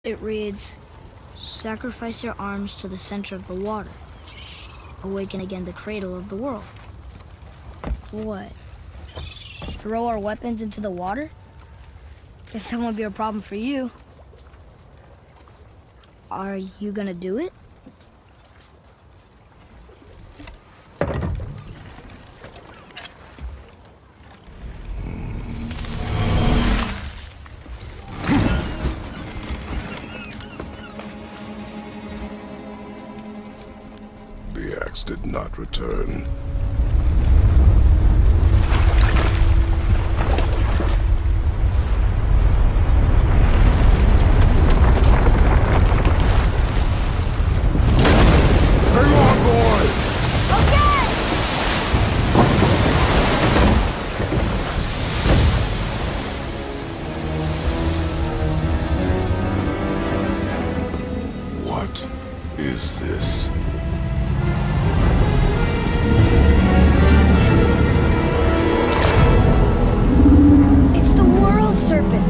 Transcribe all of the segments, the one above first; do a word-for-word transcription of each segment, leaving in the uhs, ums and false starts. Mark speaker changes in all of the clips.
Speaker 1: It reads, sacrifice your arms to the center of the water. Awaken again the cradle of the world. What? Throw our weapons into the water? Guess that won't be a problem for you. Are you gonna do it?
Speaker 2: The axe did not return. What is this?
Speaker 1: It's the world serpent.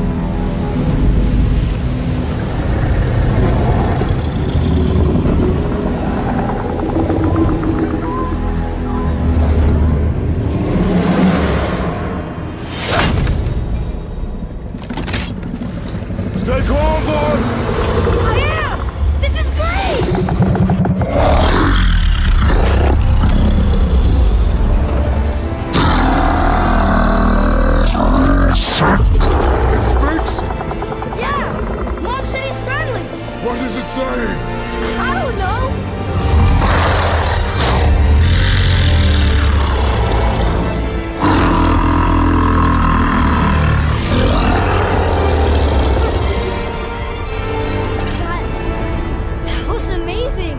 Speaker 2: Stay calm, boy!
Speaker 1: What
Speaker 2: does it say?
Speaker 1: I don't know. That, that was amazing.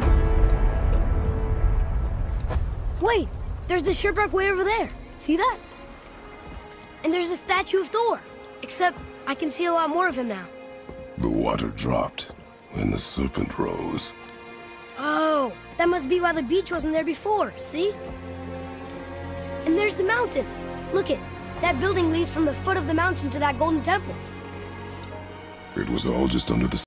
Speaker 1: Wait, there's a shipwreck way over there. See that? And there's a statue of Thor. Except I can see a lot more of him now.
Speaker 2: The water dropped. And the serpent rose.
Speaker 1: Oh, that must be why the beach wasn't there before, see? And there's the mountain. Look it, that building leads from the foot of the mountain to that golden temple.
Speaker 2: It was all just under the